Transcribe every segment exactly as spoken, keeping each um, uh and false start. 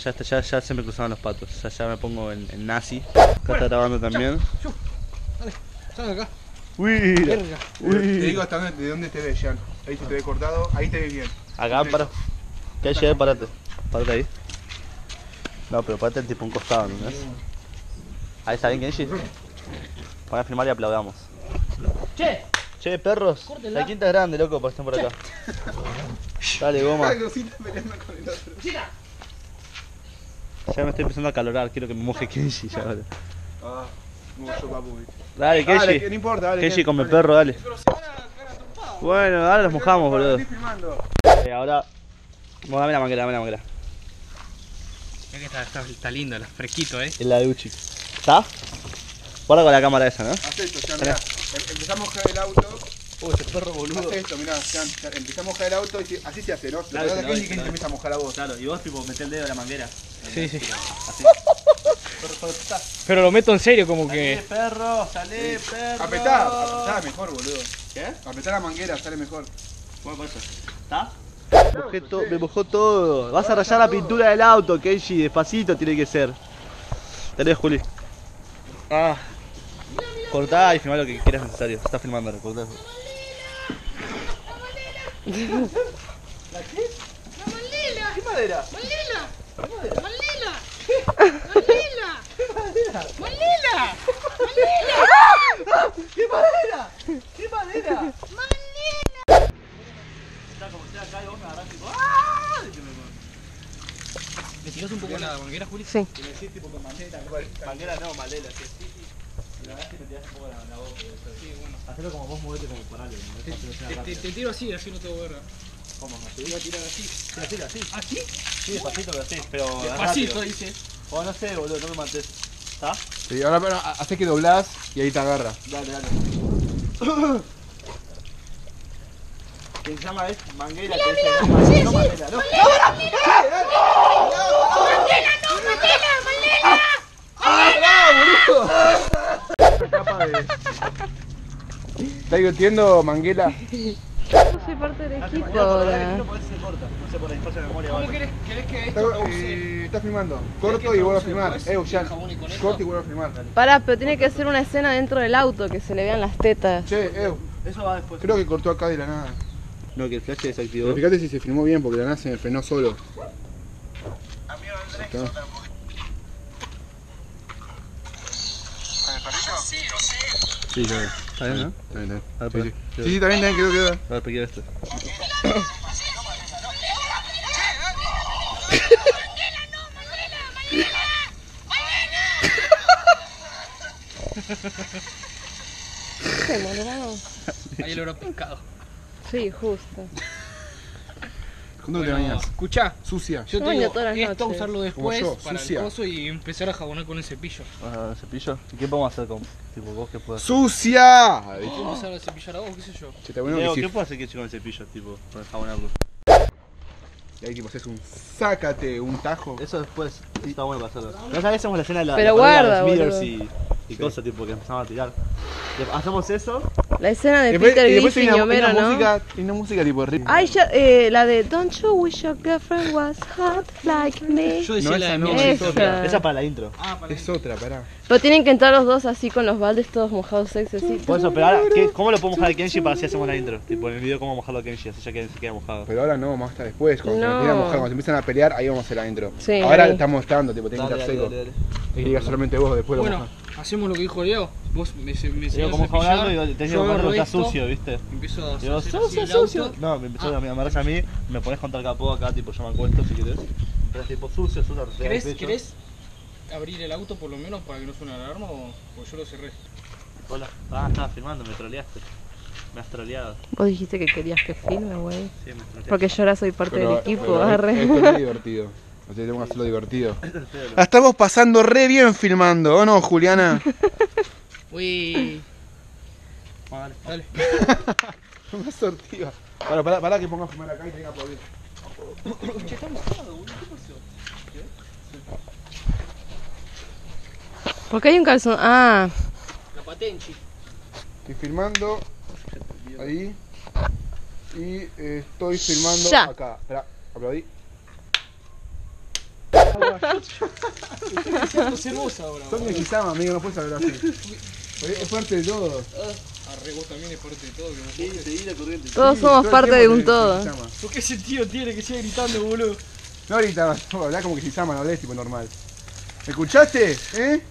Ya, está, ya, ya se me cruzaron los patos. Ya, ya me pongo en, en nazi. Acá está grabando también. Dale, sal acá. Uy, Verga. Te digo hasta dónde, de dónde te ves, Jan. Ahí se te ve cortado, ahí te ves bien. acá, para. Que ahí llegué, parate. Parate ahí. No, pero parate tipo un costado, ¿no ves? Ahí está bien, Kenji. Voy a filmar y aplaudamos. Che, Che, perros. Córtela. La quinta es grande, loco, para estar por acá. Dale, goma. Ay, Rosita peleando con el otro. Ya me estoy empezando a calorar, quiero que me moje Kenji ya, dale. Ah, no, yo papu. Dale, Dale, Kenji. que no importa, dale. Kenji Ken, come dale. perro, dale. pero se van a cagar a trompadas. Bueno, ahora los mojamos, boludo. Estoy filmando. Eh, ahora. Bueno, dame la manguera, dame la manguera. Mira que está, está, está lindo, está fresquito, eh. Es la de Uchi. ¿Está? Guarda con la cámara esa, ¿no? Haz esto, Jan, mirá. Em- Empezamos a mojar el auto. Uy, ese perro boludo. Haz esto, mirá, Jan. Jan, Empezamos a mojar el auto y si- así se hace, ¿no? Claro, Claro, que que no, Kenji que no. te empieza a mojar a vos. Claro, y vos tipo metés el dedo en la manguera. Sí, sí. Así. Perro, perro, está. Pero lo meto en serio, como Salé, que. perro, salé, perro. Apretá, apretá mejor, boludo. ¿Qué? Apretá la manguera, sale mejor. Bueno, por eso. ¿Está? Me mojé, to- me mojó todo. Vas a rayar la pintura del auto, Kenji. Despacito tiene que ser. Dale, Juli. Ah. Cortá y filmá lo que quieras necesario. Se está filmando, cortá. Malila, ¿Qué madera? Malila, Malila, Malila, Malila, Malila, ¿Qué madera? ¿Qué madera? Malila. Está como sea acá y vos me agarrás tipo. ¡Ah! Y que me- ¿Le tirás un poco la manguera, Juli? Sí. que me decís tipo con manguera. Manguera no, malela, sí, sí, sí. Y la verdad es que me tirás un poco la, la boca. Sí, bueno. Hacelo como vos movete como por algo. ¿No? Te, Para que no sea te, te, rápido. te tiro así, así no tengo verga. ¿Cómo? ¿Así? Te voy a tirar así. Sí, así, así. ¿Así? Sí, despacito, pero sí. Pero Despacito, rápido. dice. O no sé, boludo, no me mates. ¿Está? Sí, ahora pero, hace que doblás y ahí te agarra. Dale, dale. ¿Quién se llama es? Manguera. Mira, que es- mira, sí, no, sí. manguera, no. Malila, no, Malila, Malila. Una capa de... ¿Estás divirtiendo, Manguela? Yo soy parte del equipo ahora. No podés, se corta. No sé, por la espacio de memoria. ¿Cómo vale. querés, querés que Está, esto lo use? eh, está filmando. ¿Querés Corto que y esto vuelvo a use filmar. después? Eh, Jan. Jabón y con esto. Corto y vuelvo a filmar. Pará, pero tiene que ser una escena dentro del auto, que se le vean las tetas. Che, eh, Eso va después. creo que cortó acá de la nada. No, que el flash se desactivó. Pero fíjate si se filmó bien porque de la nada se me frenó solo. Está. Sí, ya ve. ¿Está bien, no? Está bien, está Ah, bien. Sí, pero- sí. Sí, sí, está bien, está bien, quedó, quedó. A ver, pequeño esto. Se molaron. Ahí lo habrá pescado. Sí, justo. ¿Cuándo te bañas? Escuchá, Sucia. yo Me te baño digo, todas las esto noches. usarlo después yo, para sucia. el coso y empezar a jabonar con el cepillo. Ah, cepillo. ¿Y qué podemos hacer con tipo vos qué puedes hacer? ¡Sucia! ¿Cómo empezar a cepillar a vos? ¿Qué sé yo? Che, está bueno Diego, que ¿qué sí. puedo hacer que con el cepillo, tipo, para jabonarlo? Y ahí tipo haces un sácate, un tajo. Eso después está bueno para hacerlo. La otra vez hacemos la escena de la, Pero la carrera de guarda, los Smithers boludo. y, y cosas tipo que empezamos a tirar. De- Hacemos eso. La escena de Después- Peter y después Griffin hay y una, hay Homero, una ¿no? música, hay una música tipo ritmo. Ay, ya, eh, la de Don't you wish your girlfriend was hot like me. Yo decía No, la esa de no, Miel esa. Victoria. Esa para la intro. Ah, para Es otra, pará. Pero tienen que entrar los dos así con los baldes todos mojados sexy así. Por eso, pero ahora, ¿qué- ¿cómo lo podemos mojar a Kenji para así hacemos la intro? Tipo en el video, ¿cómo mojarlo a Kenji? Así ya que se queda mojado. Pero ahora no, más hasta después. Cuando se No. empiezan a mojar, cuando se empiezan a pelear, ahí vamos a hacer la intro. Sí, Ahora ahí. está mostrando, tipo, tiene que estar seco. Hay que llegar solamente vos, después lo Bueno, mojas. hacemos lo que dijo Leo. Vos me, me, me Digo, enseñás como a cepillar, jabonarlo y te digo yo cuando agarro está esto, sucio, ¿viste? empiezo a Digo, hacer así sucio, el sucio. auto. No, me empezó Ah. a me amarras a mí, me pones contra el capó acá, tipo yo me acuesto si querés. Pero es tipo sucio, sucio, te da el ¿Querés, pecho. ¿Querés abrir el auto por lo menos para que no suene la alarma o, o yo lo cerré? Hola. Ah, estaba filmando, me troleaste. Me has troleado. Vos dijiste que querías que filme, güey. Sí, me troleaste. Porque yo ahora soy parte del equipo, pero arre. esto no es divertido. O sea, tenemos que hacerlo divertido. La estamos pasando re bien filmando, ¿o no, Juliana? Uy, Ah, dale. dale. Una sortiva. Pará, pará, pará que ponga a filmar acá y tenga que aplaudir. Che, está mojado, boludo. ¿Qué pasó? Porque hay un calzón. Ah, La patenchi. Estoy filmando ahí y eh, estoy filmando Ya. acá. Esperá, aplaudí. Es hermosa ahora. Son de Kisama, amigo, no puedes hablar así. Es parte de todo. Arre, vos también es parte de todo. Que no Sí, seguí la corriente. Todos Sí, somos todo el parte de tiempo un te- todo. Kisama. ¿Por qué sentido tiene que siga gritando, boludo? No ahorita, no, hablá como que Kisama, no hablés tipo normal. ¿Me escuchaste? ¿Eh?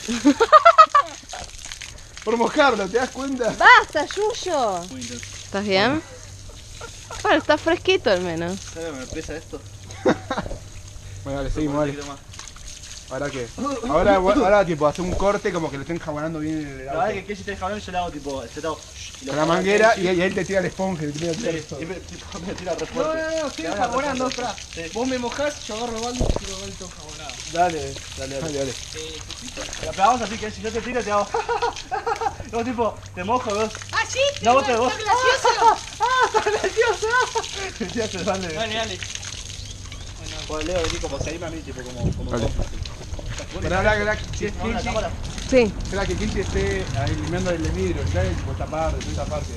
Por mojarlo, ¿te das cuenta? ¡Basta, Yuyo! Muy intenso. ¿Estás bien? Bueno, está fresquito al menos. ¿Sabes me pesa esto? Bueno, dale, seguimos, dale. Quiero más. ¿Ahora qué? Ahora, ahora tipo, hacer un corte como que lo estén jabonando bien en el La auto. verdad es que que si te jabón yo le hago tipo, este lado. Con la manguera y, y él te tira el esponja y te tira el Sí, pelo. y me, tipo, me tira re No, fuerte. no, no, estoy Que haga jabonando, re fuerte. espera. Sí. Vos me mojás, yo agarro el balde y tiro el balde todo jabonado. Dale, dale, Dale, dale. dale. Eh, Pepito. La pegamos así que si yo te tiro te hago. No, tipo, te mojo, vos. Ah, sí, No, vos te vos. está gracioso. ¡Ah, está gracioso! Te tiras el balde. Dale, dale. Pues Leo, vení como seguime a mí, tipo, como. como Dale. Pero ahora que la- si es No, la Kenshi, cámara. Sí. espera que Kenshi esté ahí limpiando el vidrio, ¿sabes? Tipo esta parte, toda esta parte.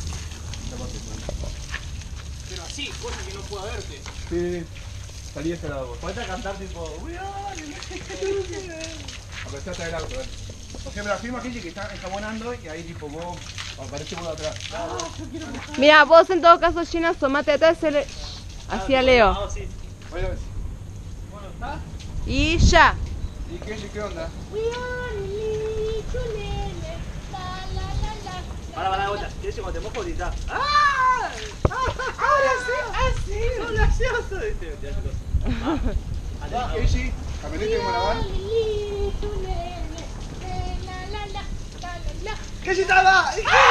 Pero así, cosa que no pueda verte. Sí, salí de este lado vos. Podés cantar tipo. We are Apretate el auto, ¿eh? Por ejemplo, la firma Kenshi que está enjabonando y ahí tipo vos aparece uno atrás. Mira, vos en todo caso, Gina, asomate atrás hacia, hacia Leo. Ah, sí. Bueno, Bueno, ¿está? Y ya. ¿y Kenshi qué onda? We are little nene. La, la, la, la. Para, para, otra. ¿Quieres que cuando te mojo grita? ¡Ah! Ahora sí, así. ¡Son graciosos! Viste, te hace cosas. Ah, Ah, Kenshi, camioneta en Guanabal. Little nene. La, la, la, la, la, la. ¿Qué se taba?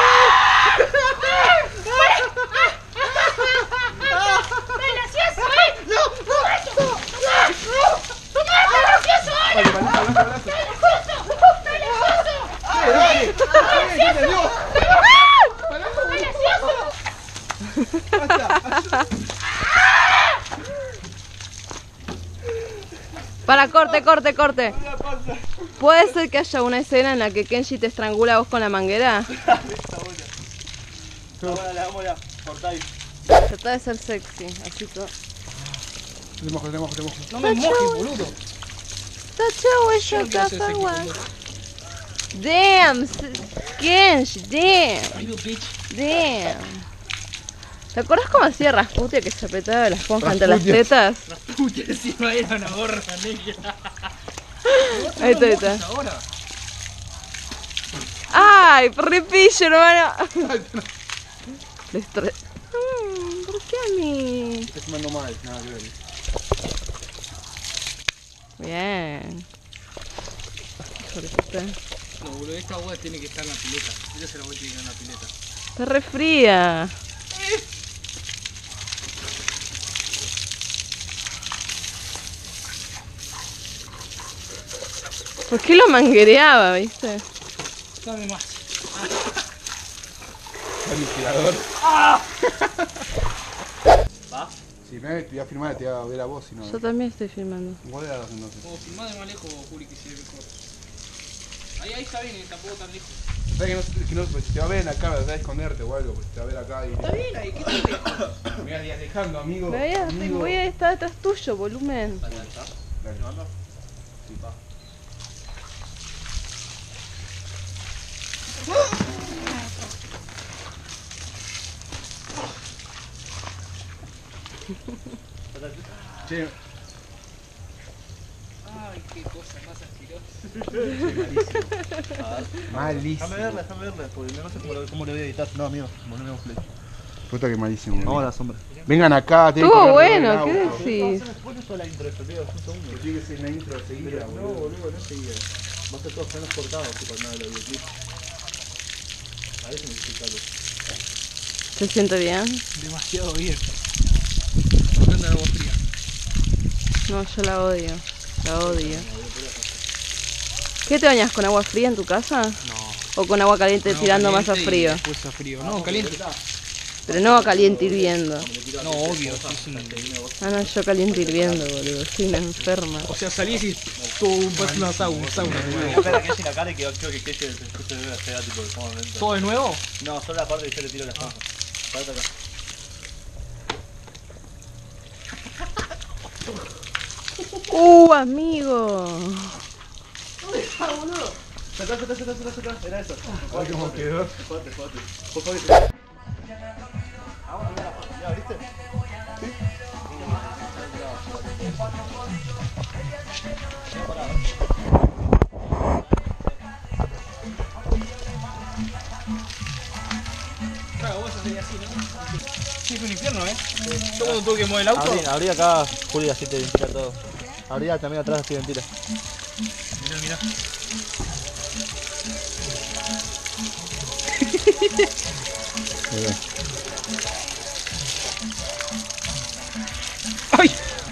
¡Está gracioso, eh! ¡No! ¡No! ¡No! ¡Tomá, está gracioso ahora! Vale, balazo, balazo, balazo. ¡Está gracioso! Dale, dale. Dale, dale, Dios. ¡Está gracioso! Para, corte, corte, corte. ¿Puede ser que haya una escena en la que Kenshi te estrangula a vos con la manguera? Está buena. Está buena, la vamos a cortar. Trata de ser sexy, así todo. Te mojo, te mojo, te mojo. No me mojes, boludo. Such a wish Yo I no quiero got ser for sexy one. como vos. Damn, s- Kenshi, damn, Ay, no, bitch. damn. ¿Te acuerdas cómo hacía Rasputia que se apretaba la esponja entre las Rasputia. tetas? Puta, encima era una gorra negra. Ahí está, ahí está. Ahora. ¡Ay, repillo, hermano! Destre- Mm, ¿por qué a mí? Estás fumando mal, nada que ver. Bien. Hijo de puta. No, boludo, esta agua tiene que estar en la pileta. Esta se la voy a tirar en la pileta. Está re fría. ¿Por qué lo manguereaba, viste? Dame más. Ventilador. ¿Va? Si me te voy a filmar, te voy a ver a vos, si no. Yo también estoy filmando. Vos le das entonces. Como filmar de más lejos, Juli, que se ve mejor. Ahí, ahí está bien, tampoco tan lejos. ¿Sabes que no, que no pues, te va a ver en la cámara, te va a esconderte o algo? Pues te va a ver acá y. Está bien ahí, ¿qué te lejos? Me voy a ir dejando, amigo. Me voy a, amigo. voy a estar detrás tuyo, volumen. Dale. ¿Filmando? Sí, pa. Che, Ay, qué cosa más asquerosa. malísimo. Déjame verla, déjame verla, porque no sé cómo, lo- cómo le voy a editar. No, amigo, poneme un play. Puta que malísimo. Vamos a la sombra. Vengan acá, tienen Estuvo que correr bueno, el ¿qué auto. decís? Después de toda la intro, esto, Leo, un segundo. Que tiene que ser una intro seguida, No, boludo. boludo, no seguía. Va a ser todos frenos cortados, tipo, nada de los videoclips. A veces necesito algo. ¿Se siente bien? Demasiado bien. Anda de agua fría. No, yo la odio. La odio. ¿Qué te bañas con agua fría en tu casa? No. ¿O con agua caliente No, tirando más a caliente y frío? Después a frío. No, caliente. Pero no caliente hirviendo. No, obvio. Sí, es un... Ah, no, yo caliente hirviendo, boludo. Soy una enferma. O sea, salís y todo un paso una sauna. sauna de nuevo. Espera, que en la cara y que creo que que se escuche de la fea, tipo, de cómo momento. ¿Todo de nuevo? No, solo la parte que yo le tiro la esponja. Párate acá. Uh, amigo. Sacá, sacá, sacá, sacá, sacá. Era eso. A ver cómo quedó. Joder, joder. Por favor. ¿Ya abriste? Sí. Claro, vos sería así, ¿no? Sí, es un infierno, ¿eh? Yo cuando tuve que mover el auto. Abrí, abrí acá, Juli, así te ventila todo. Abrí también atrás, así ventila. Mirá, mirá. Muy bien. ¡Ay!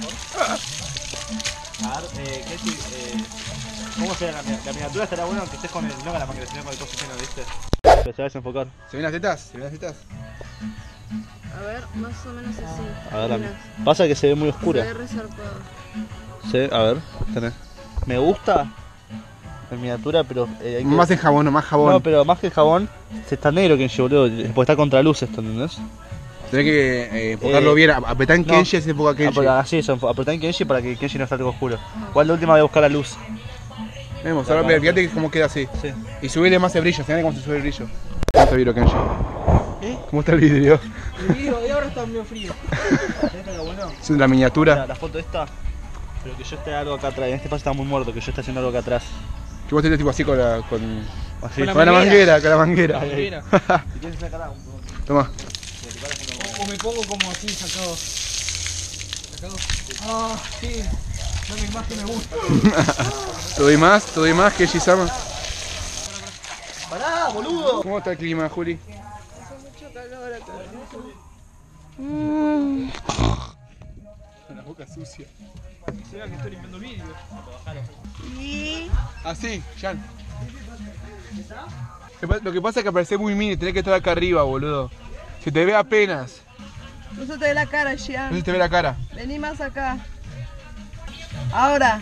A ver, eh, ¿qué si, eh, ¿cómo será la, la miniatura? Estará bueno que estés con el, no con la máquina, sino con el coso lleno, ¿viste? Pero se va a desenfocar. ¿Se ven las tetas? ¿Se ven las tetas? A ver, más o menos así. A ver, la, Mira, pasa que se ve muy se oscura. ve resarpado. Sí, a ver, tenés. Me gusta la miniatura, pero eh, hay que... Más en jabón, no, más jabón. No, pero más que el jabón, se está negro que yo, boludo, porque está contra luz esto, ¿entendés? Tenés que eh, enfocarlo Eh, bien, apretá en no. Kenshi y se enfoca Kenshi. Ah, así eso, apretar en Kenshi para que Kenshi no esté algo oscuro. Igual la última voy a buscar la luz. Vemos, ahora mira, fíjate cómo queda así. Sí. Y subirle más el brillo, fíjate cómo se sube el brillo. ¿Cómo está el vidrio, Kenshi? ¿Eh? ¿Cómo está el vidrio? El vidrio de ahora está medio frío. ¿Tenés algo bueno? Es la miniatura. La, la foto esta, pero que yo esté algo acá atrás. En este paso está muy muerto, que yo esté haciendo algo acá atrás. Que vos tenés tipo así con la. con. Así. Con la Con la manguera, con la manguera. La manguera. Si quieres sacar un Toma. O, o me pongo como así, sacado. ¿Sacado? Ah, sí. No me más que me gusta. ¿Te doy más? ¿Te doy más, Kenshi-sama? ¡Pará, boludo! ¿Cómo está el clima, Juli? Hace mucho calor acá. Mm. Con la boca sucia. Se vea que estoy limpiando el vidrio. Y... Ah, sí, Jan. Lo que pasa es que aparece muy mini, tenés que estar acá arriba, boludo. Se te ve apenas. No se te ve la cara, No Gian. se te ve la cara. Vení más acá. Ahora.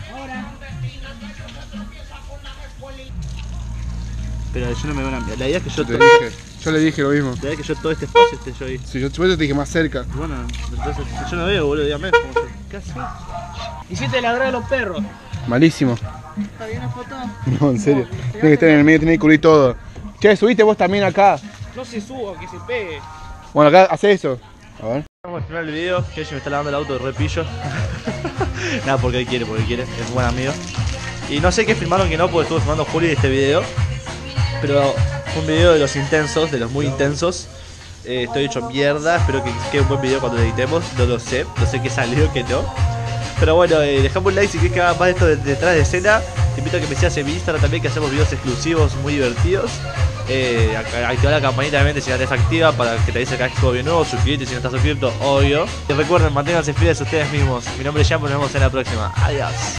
Pero yo no me veo una... La idea es que yo Te todo... dije. Yo le dije lo mismo. La idea es que yo todo este espacio esté yo ahí. Si yo por eso te dije más cerca. Y bueno, entonces yo no veo, boludo, dígame. ¿Cómo se- ¿Qué haces? Hiciste ladrar a los perros. Malísimo. ¿Está bien la foto? No, en serio. Tiene que estar en el medio, tiene que cubrir todo. Che, subiste vos también acá. No se suba, que se pegue. Bueno, acá, hace eso. A ver. Vamos a filmar el video, que ella me está lavando el auto de repillo. Nada, porque él quiere, porque él quiere, es un buen amigo. Y no sé qué filmaron que no, porque estuvo filmando Juli este video. Pero fue un video de los intensos, de los muy intensos. Eh, estoy hecho mierda, espero que quede un buen video cuando lo editemos. No lo sé, no sé qué salió, qué no. Pero bueno, eh, dejame un like si quieres que haga más de esto de, detrás de escena. Te invito a que me sigas en mi Instagram también, que hacemos videos exclusivos muy divertidos. Eh, activar la campanita obviamente si la tenés activa para que te avise cada vez que subo video nuevo. Suscríbete si no estás suscrito, obvio. Y recuerden, manténganse fieles ustedes mismos. Mi nombre es Jan, nos vemos en la próxima. Adiós.